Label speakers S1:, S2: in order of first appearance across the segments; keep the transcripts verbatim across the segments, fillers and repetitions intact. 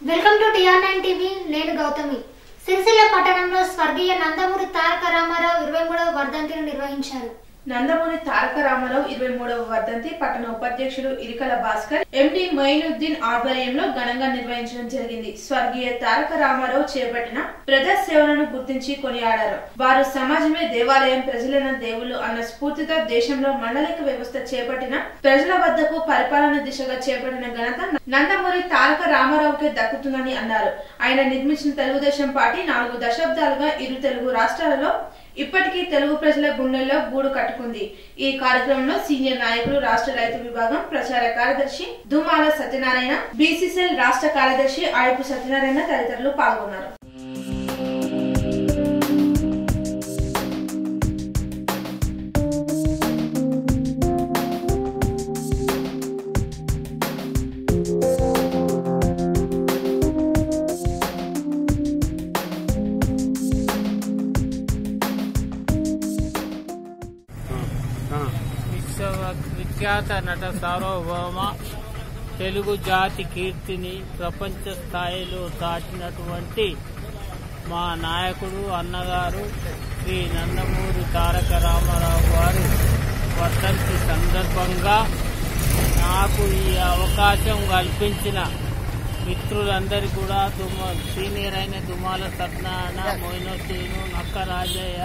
S1: Welcome to TR nine TV. నేను గౌతమి. సిరిసిల్ల పట్టణంలో స్వర్గీయ నందమూరి తారక రామారావు ఇరవై మూడవ వర్ధంతిని నిర్వహించారు.
S2: నందమూరి తారక రామారావు ఇరవై మూడవ వర్ధంతి పట్టణ ఉపాధ్యక్షుడు ఇరికల భాస్కర్ ఎండి మొయినుద్దీన్ ఆధ్వర్యంలో ఘనంగా నిర్వహించడం జరిగింది. స్వర్గీయ తారక రామారావు చేపట్టిన ప్రజా సేవలను గుర్తించి కొనియాడారు. వారు సమాజమే దేవాలయం, ప్రజలైన దేవుళ్ళు అన్న స్ఫూర్తితో దేశంలో మండలిక వ్యవస్థ చేపట్టిన, ప్రజల వద్దకు పరిపాలన దిశగా చేపట్టిన ఘనత నందమూరి తారక రామారావుకే దక్కుతుందని అన్నారు. ఆయన నిర్మించిన తెలుగుదేశం పార్టీ నాలుగు దశాబ్దాలుగా ఇరు తెలుగు రాష్ట్రాలలో ఇప్పటికీ తెలుగు ప్రజల గుండెల్లో గూడు కట్టుకుంది. ఈ కార్యక్రమంలో సీనియర్ నాయకులు, రాష్ట్ర రైతు విభాగం ప్రచార కార్యదర్శి దుమాల సత్యనారాయణ, బీసీసీఎల్ రాష్ట్ర కార్యదర్శి ఆయపు సత్యనారాయణ తదితరులు పాల్గొన్నారు.
S3: విఖ్యాత నట సార్వభౌమ తెలుగు జాతి కీర్తిని ప్రపంచ స్థాయిలో చాటినటువంటి మా నాయకుడు, అన్నగారు శ్రీ నందమూరి తారక రామారావు గారి వర్ధంతి సందర్భంగా నాకు ఈ అవకాశం కల్పించిన మిత్రులందరికీ కూడా దుమ సీనియర్ అయిన దుమాల సత్యనారాయణ, మొయినుద్దీన్, నక్క రాజయ్య,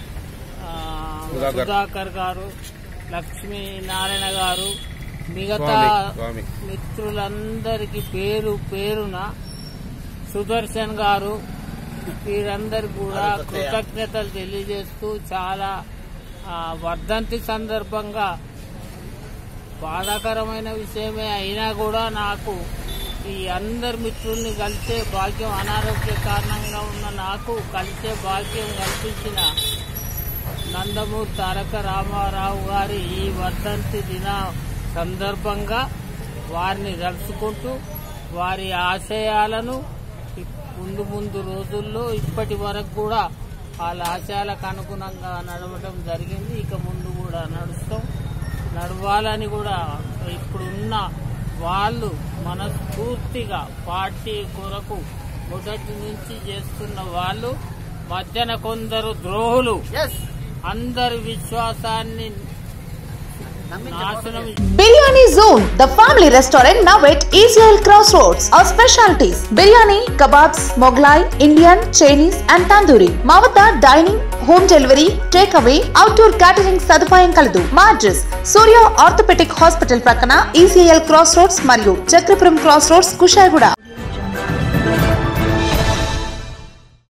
S3: సుధాకర్ గారు, లక్ష్మీ నారాయణ గారు, మిగతా మిత్రులందరికీ పేరు పేరున, సుదర్శన్ గారు, వీరందరికీ కూడా కృతజ్ఞతలు తెలియజేస్తూ, చాలా వర్ధంతి సందర్భంగా బాధాకరమైన విషయమే అయినా కూడా నాకు ఈ అందరి మిత్రుల్ని కలిసే భాగ్యం, అనారోగ్య కారణంగా ఉన్న నాకు కలిసే భాగ్యం కల్పించిన నందమూరి తారక రామారావు గారి ఈ వర్ధంతి దిన సందర్భంగా వారిని తలుచుకుంటూ వారి ఆశయాలను ముందు ముందు రోజుల్లో ఇప్పటి వరకు కూడా వాళ్ళ ఆశయాలకు అనుగుణంగా నడవడం జరిగింది. ఇక ముందు కూడా నడుస్తాం, నడవాలని కూడా ఇప్పుడున్న వాళ్ళు మనస్ఫూర్తిగా పార్టీ కొరకు మొదటి నుంచి చేస్తున్న వాళ్ళు, మధ్యన కొందరు ద్రోహులు అందరి విశ్వాసాన్ని నాశనం.
S4: Biryani zone, the family restaurant now at E C L Crossroads. Our specialties: biryani, kebabs, Mughlai, Indian, Chinese and tandoori. మా వద్ద dining, home delivery, take away, outdoor catering సదుపాయం కలదు. మా అడ్రస్ సూర్య ఆర్థోపెటిక్ హాస్పిటల్ ప్రక్కన E C L Crossroads మరియు Chakrapuram cross roads, Kushaiguda.